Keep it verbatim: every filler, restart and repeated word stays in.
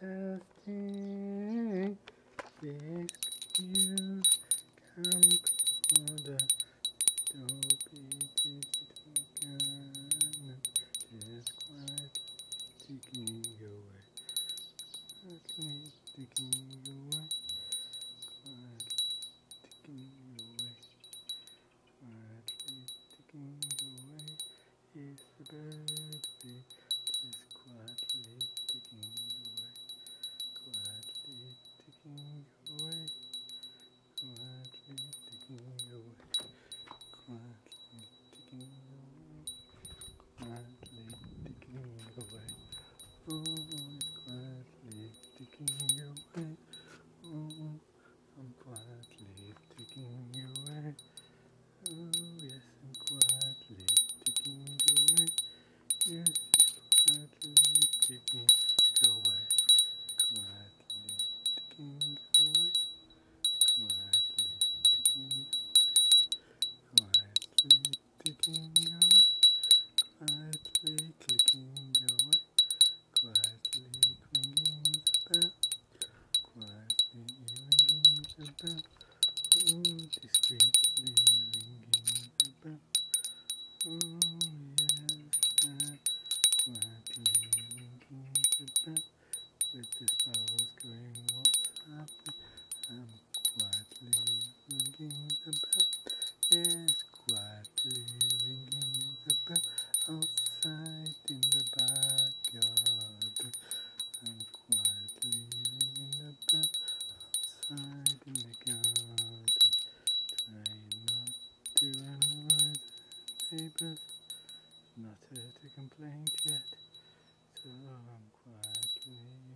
testing. This you come closer. Don't be digital gun. Just quietly ticking away. Quietly ticking away. Quietly ticking away. Quietly ticking away. Is the birthday. Just quietly ticking away. Quietly ticking away. Quietly ticking away. Quietly ticking away. Quietly ticking away. Oh, it's quietly ticking away. Oh, I'm quietly ticking away. Oh, yes, I'm quietly ticking away. Yes, it's quietly ticking away. Quietly ticking away. Quietly ticking away. Quietly ticking away. Quietly clicking away. Quietly ringing the bell. Quietly ringing the bell. Oh, discreetly ringing the bell. Oh, yes, uh, quietly ringing the bell. With the sparrows going, what's happening? I'm quietly ringing the bell. Yes, quietly ringing the bell. Outside in the backyard. I'm quietly ringing the bell. Outside in the garden. Trying not to annoy the neighbors. Not heard a complaint yet. So I'm quietly